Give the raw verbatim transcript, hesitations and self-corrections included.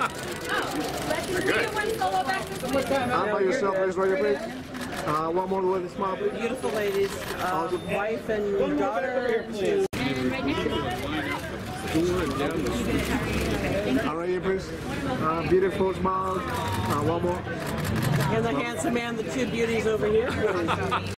How about yourself, please, right here, please? Uh, one more with a smile, please. Beautiful ladies, uh, wife and daughter. To All right, here, please. Uh, beautiful smile. Uh, one more. and the handsome man, the two beauties over here.